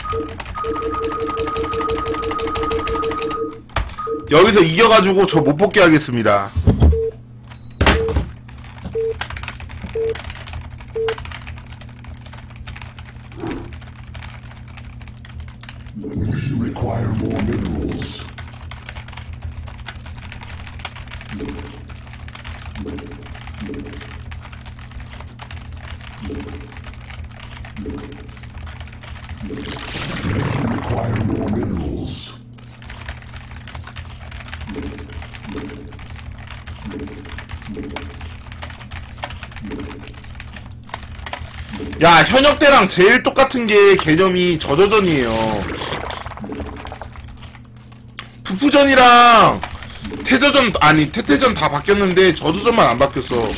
여기서 이겨가지고 저 못 뽑게 하겠습니다. We require more minerals. Require more minerals. 야, 현역 때랑 제일 똑같은 게 개념이 저저전이에요. 푸푸전이랑 태저전, 아니 태태전 다 바뀌었는데 저저전만 안 바뀌었어.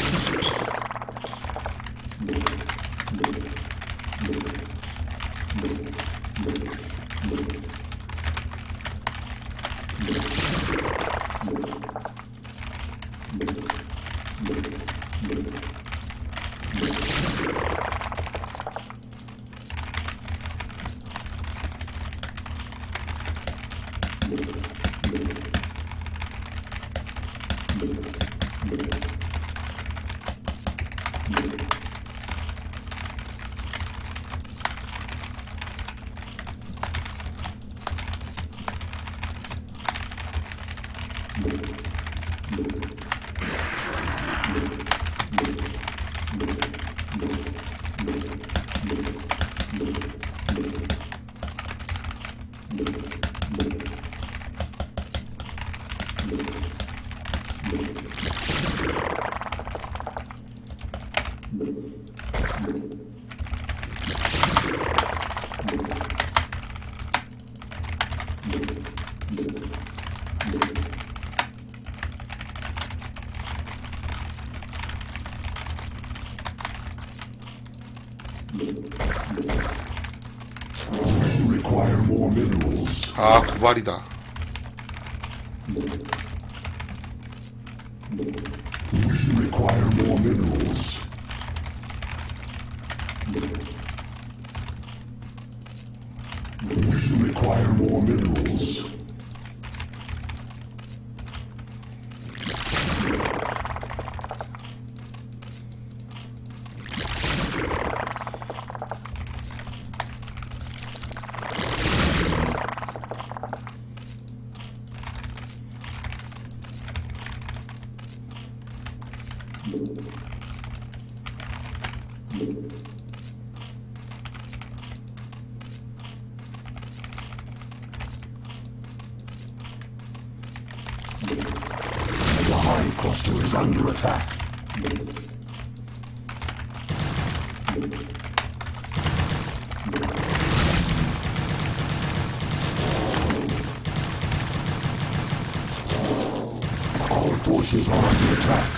Require more minerals. 아, 고발이다. We require more minerals. We require more minerals. The hive cluster is under attack. Our forces are under attack.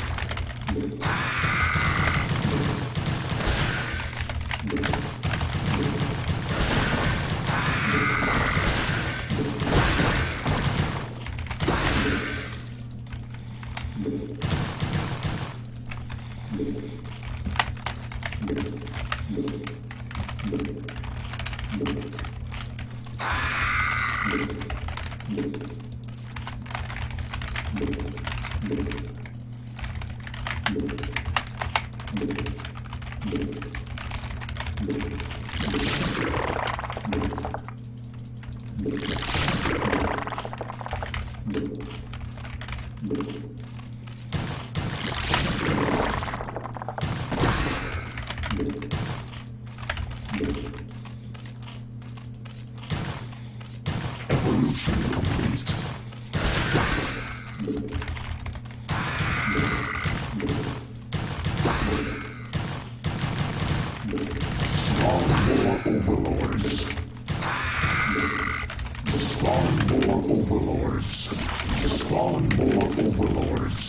Evolution complete. Spawn more overlords. Spawn more overlords. Spawn more overlords.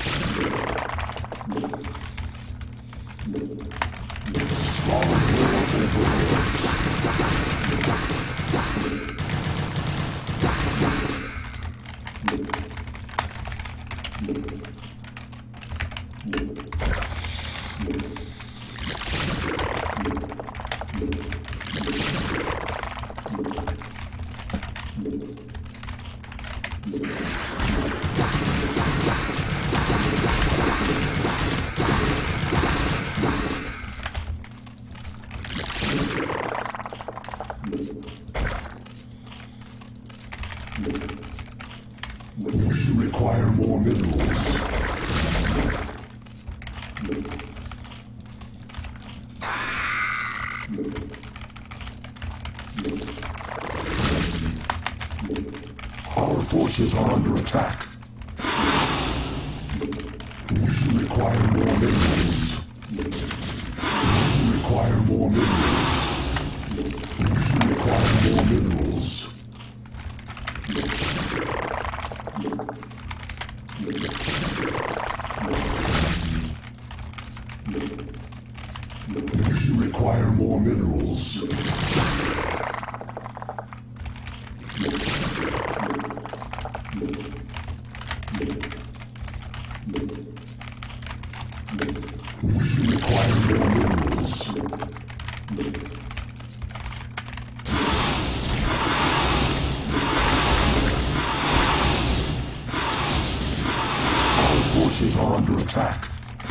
Spawn more overlords. We require more minerals. Our forces are under attack. We require more minerals. We require more minerals. We require more minerals. We require more minerals. We require more minerals. Our forces are under attack.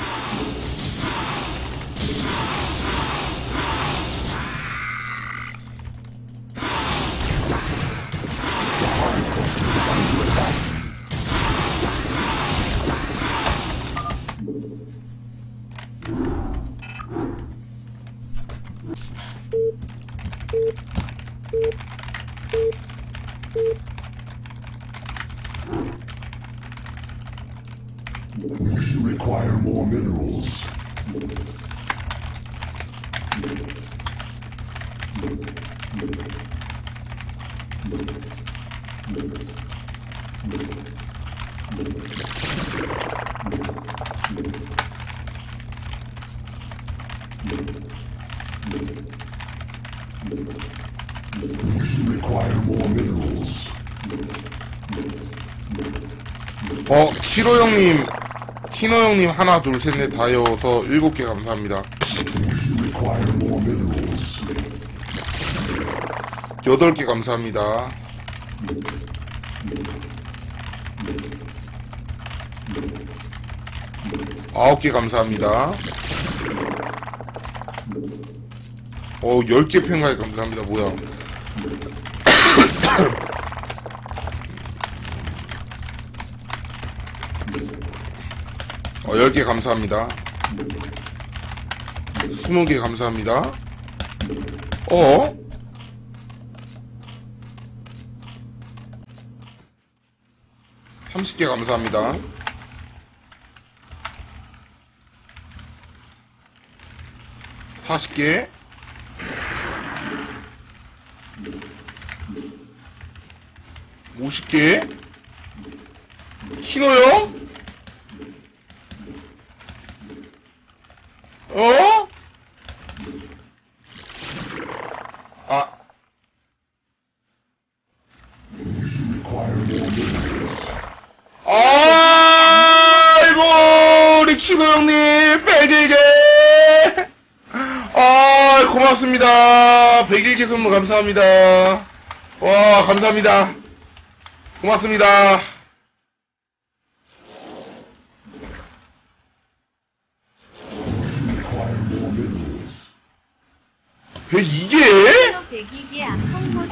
The Hive cluster is under attack. We require more minerals. We require more minerals. 키로 형님, 키노 형님 하나 둘 셋 넷 다여서 7개 감사합니다. We require more minerals. 8개 감사합니다. 9개 감사합니다. 10개 팽가에 감사합니다. 뭐야. 10개 감사합니다. 20개 감사합니다. 30개 감사합니다. 40개. 50개. 키노형? 아이고, 우리 키노 형님, 101개! 고맙습니다. 101개 선물 감사합니다. 와, 감사합니다. 고맙습니다. 102개? 102개 안콩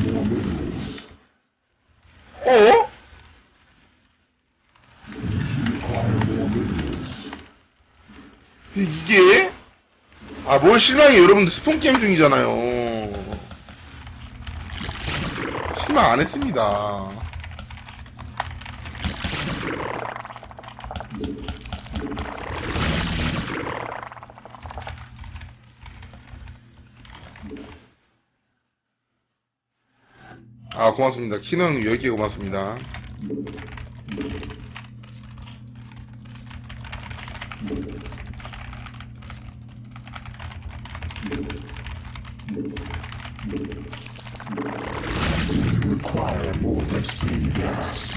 102개? 뭘 실망해. 여러분들 스폰게임 중이잖아요. 실망 안 했습니다. 고맙습니다. 키노 형님 10개 고맙습니다. Require more Vespene gas.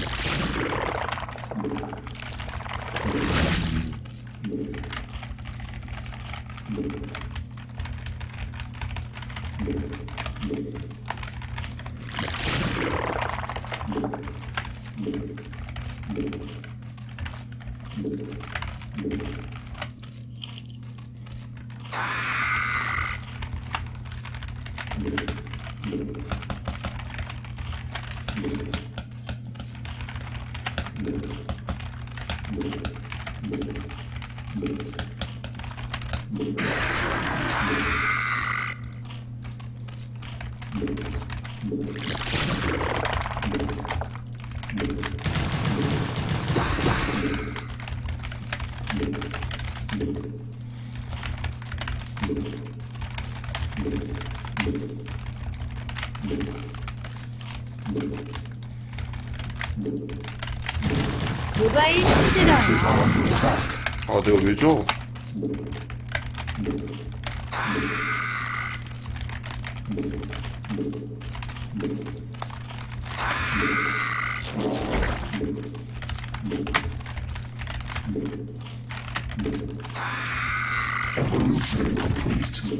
모바일 힘들어요. 아, 내가 왜 줘? Evolution complete.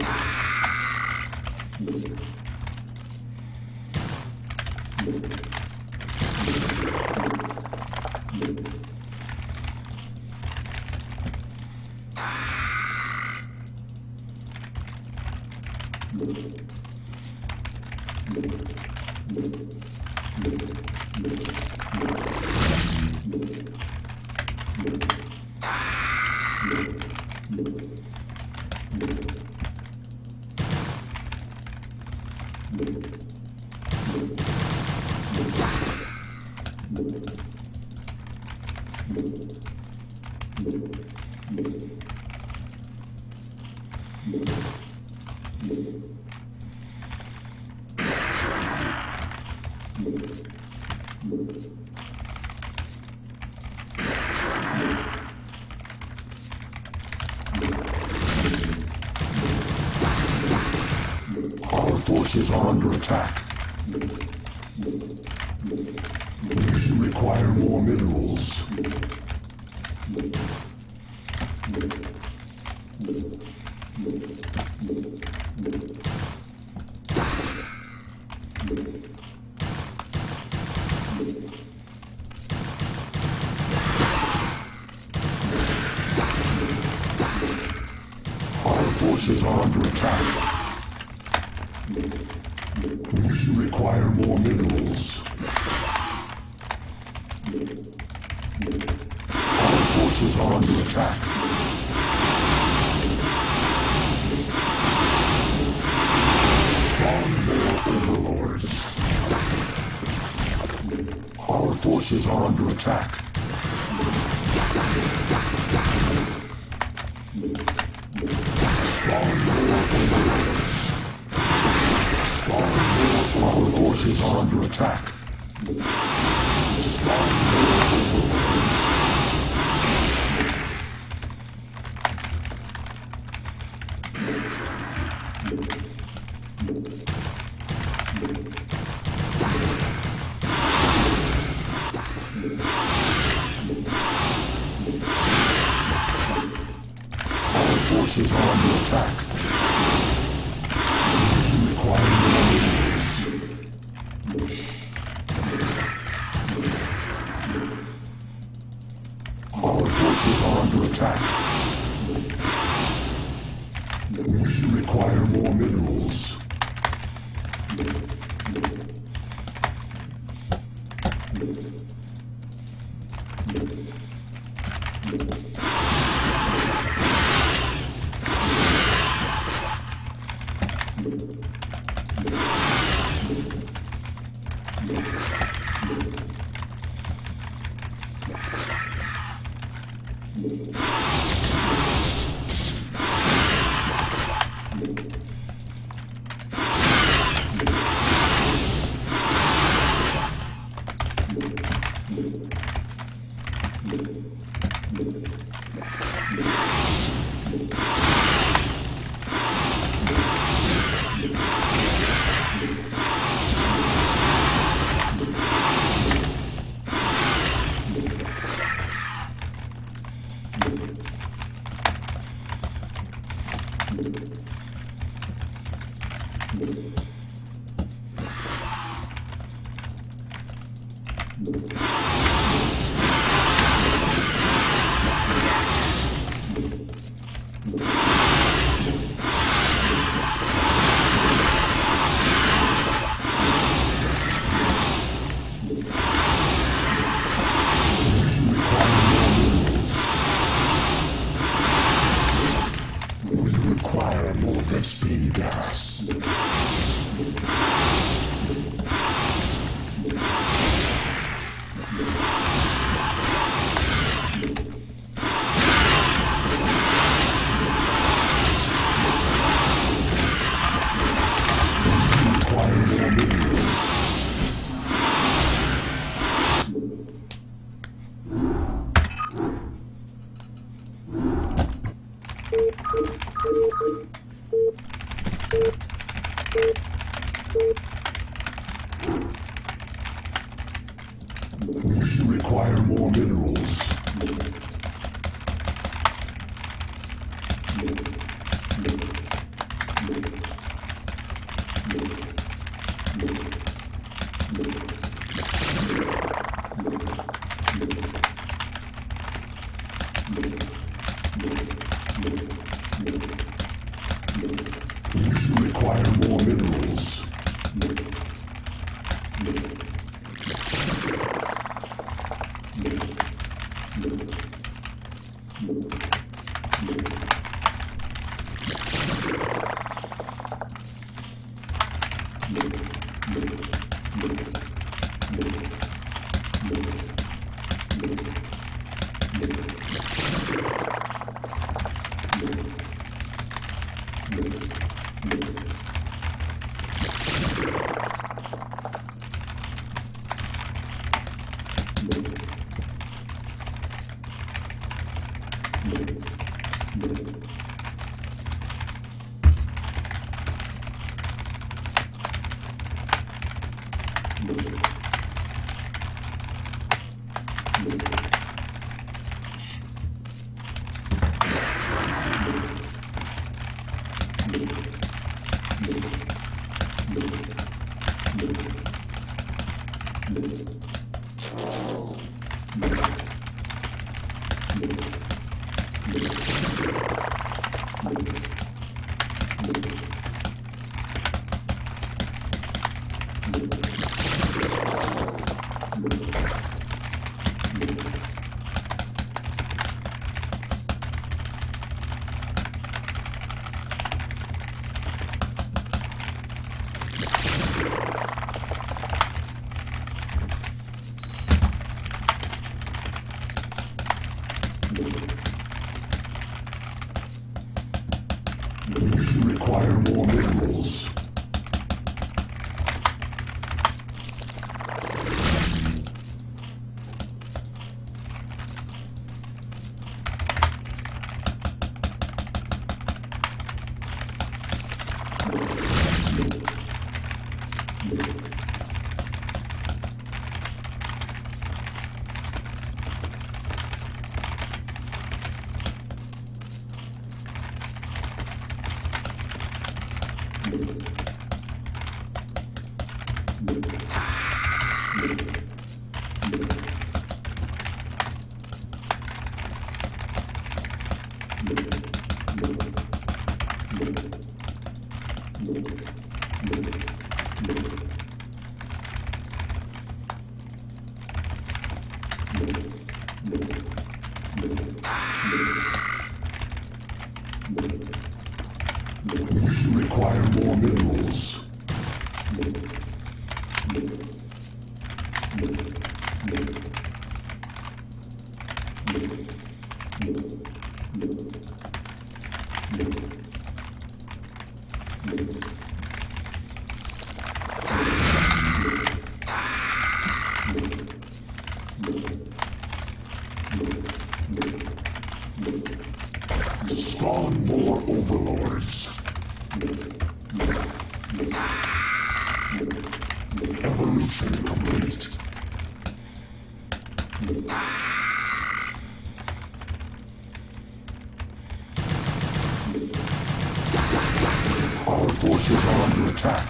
Our forces are under attack. We require more minerals. Our forces are under attack. We require more minerals. Our forces are under attack. Spawn more overlords. Our forces are under attack. Spawn more overlords. Spawn more. Our forces are under attack. Spawn more overlords. Our forces are under attack. We require more minerals. Our forces are under attack. We require more minerals. We require more Vespene gas. We require more minerals. We require more minerals. We require more minerals. We require more minerals. Spawn more overlords. Evolution complete. Our forces are under attack.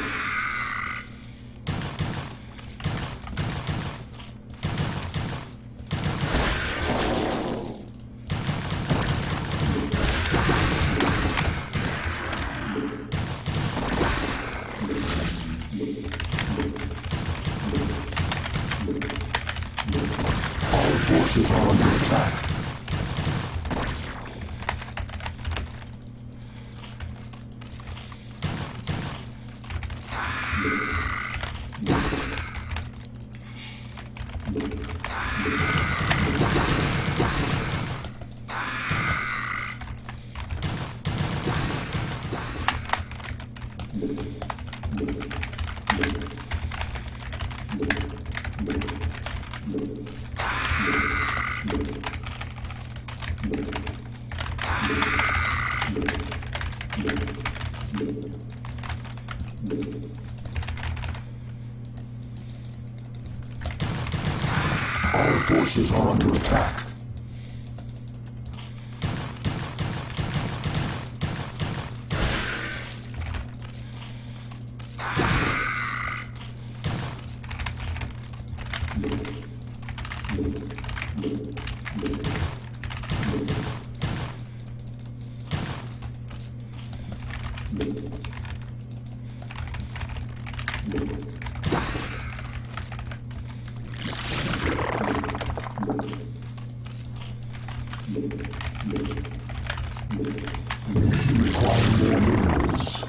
Our forces are under attack. Our forces are under attack. We require more minerals.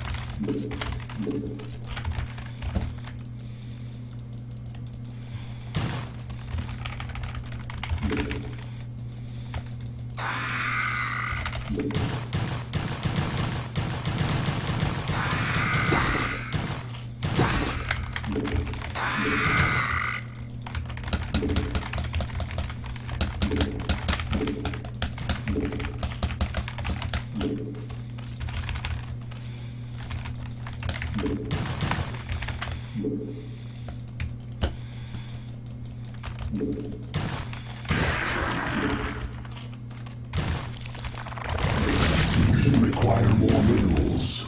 We require more minerals.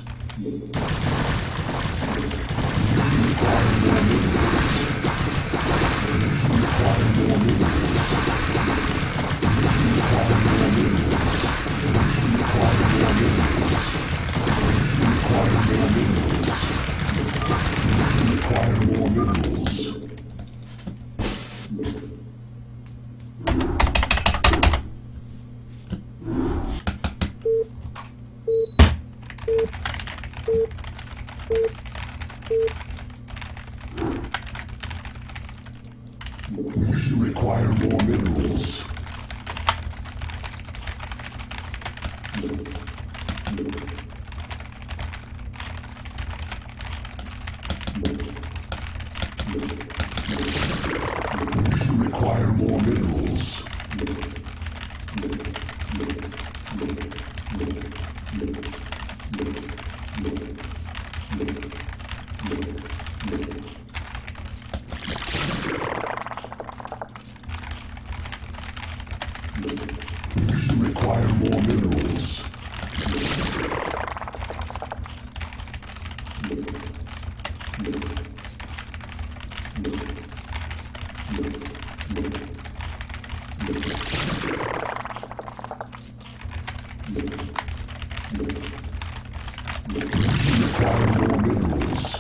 Require more minerals. We require more minerals. We require more minerals. We require more minerals. We require more minerals.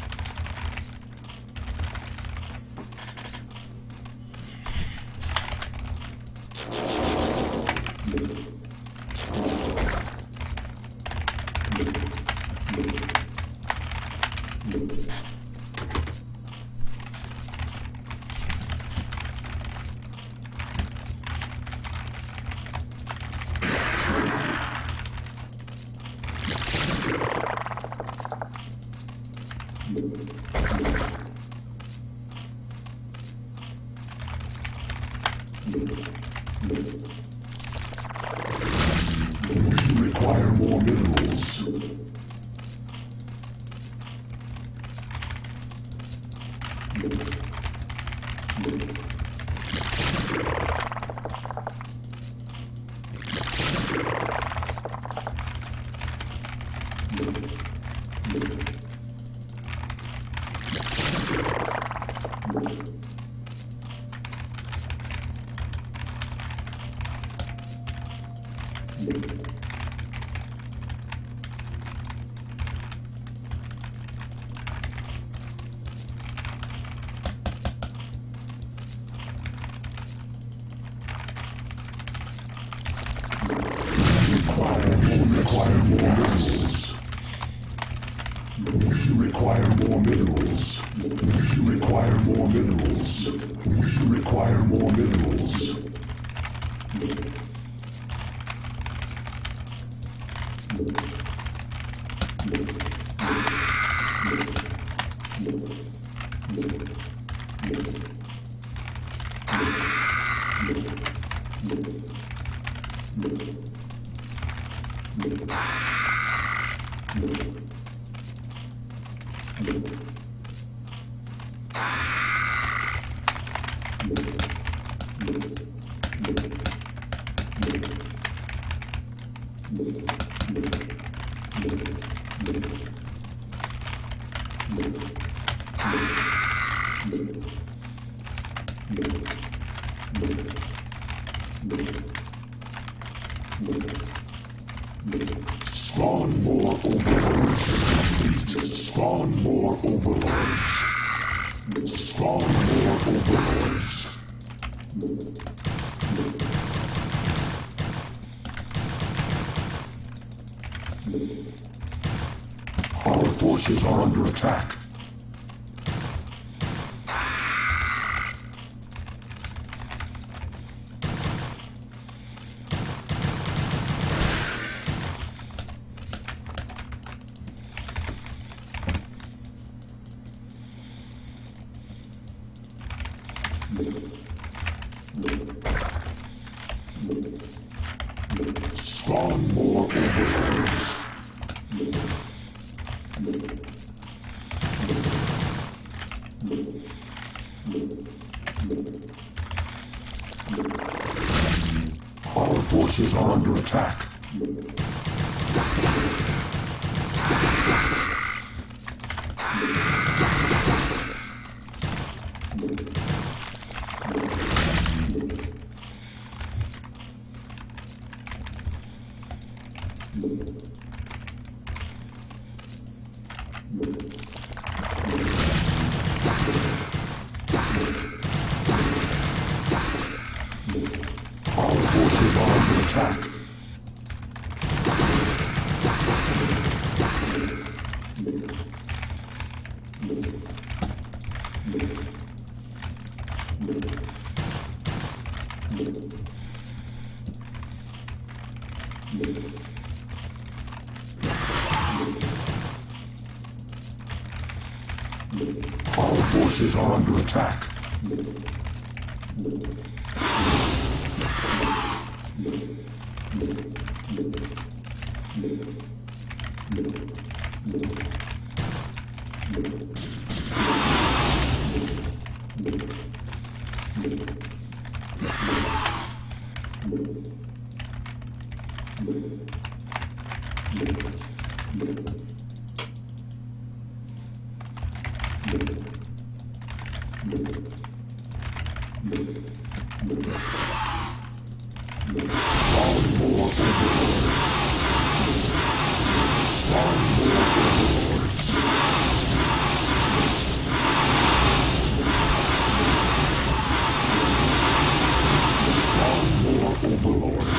We require more minerals. Require more minerals. Require more minerals. Require more minerals. Spawn more overlords. Spawn more overlords. Spawn more overlords. Our forces are under attack. Spawn more overlords. Our forces are under attack. Our forces are under attack. Our forces are under attack. Spawn more overlords. Spawn more overlords. Spawn more overlords.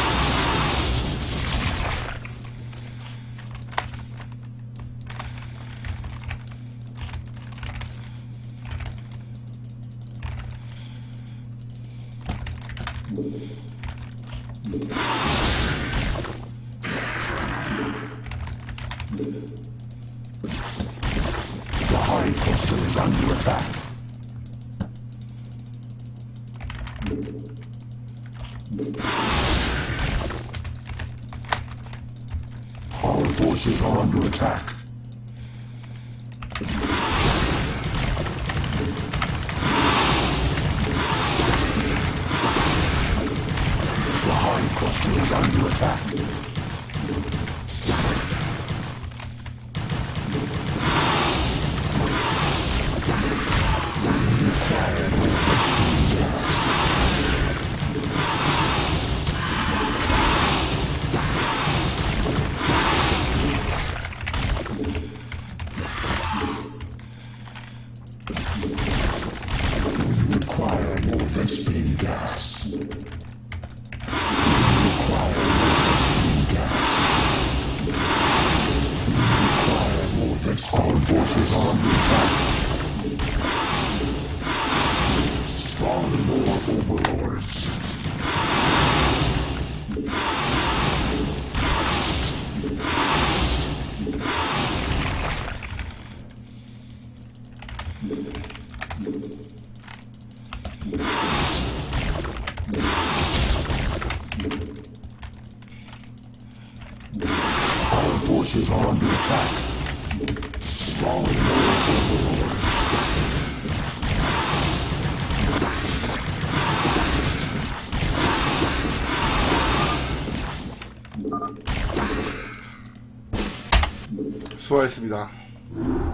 The Hive cluster is under attack. Our forces are under attack. The Hive cluster is under attack. Require more Vespene gas. Require more Vespene gas. Require more Vespene. Our forces are under attack. Spawn more overlords. Our forces are under attack. 수고하셨습니다.